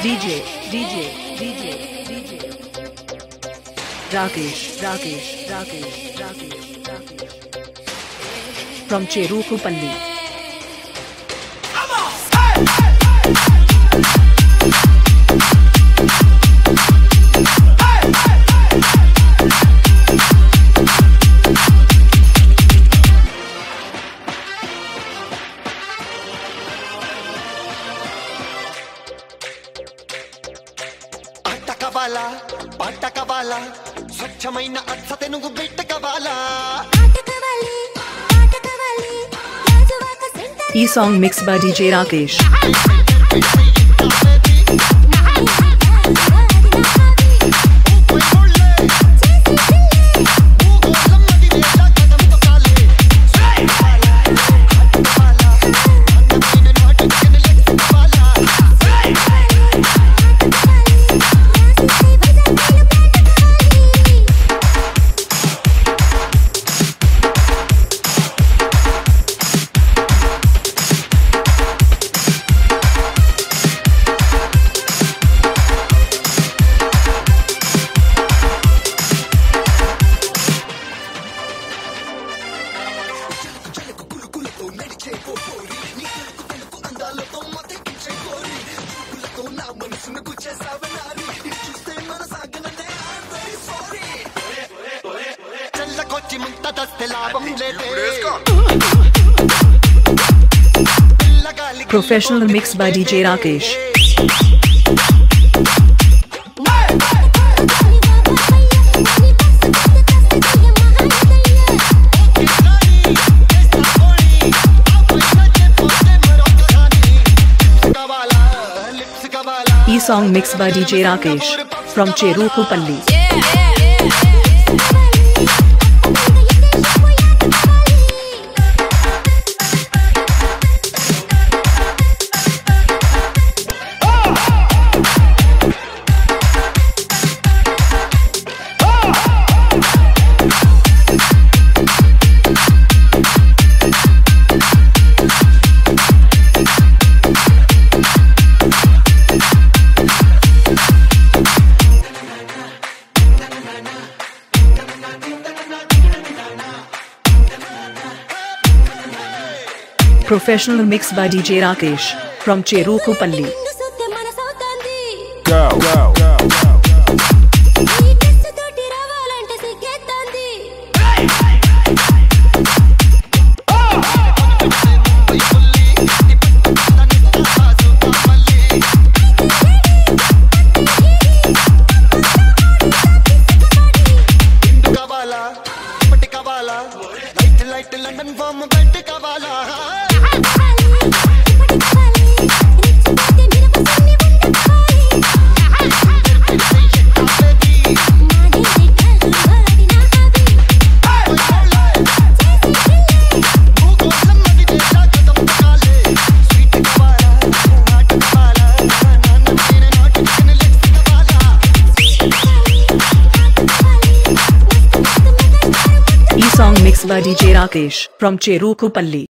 Rakesh from Cherukupalli. Atta Kavala, paata Kavala, స్వచ్ఛమైన అత్త తెనుగు బిడ్డ Kavala. E song mixed by DJ Rakesh. Professional mix by DJ Rakesh. E song mixed by DJ Rakesh from Cherukupalli. Professional mix by DJ Rakesh from Cherukupalli. Song mixed by DJ Rakesh from Cherukupalli.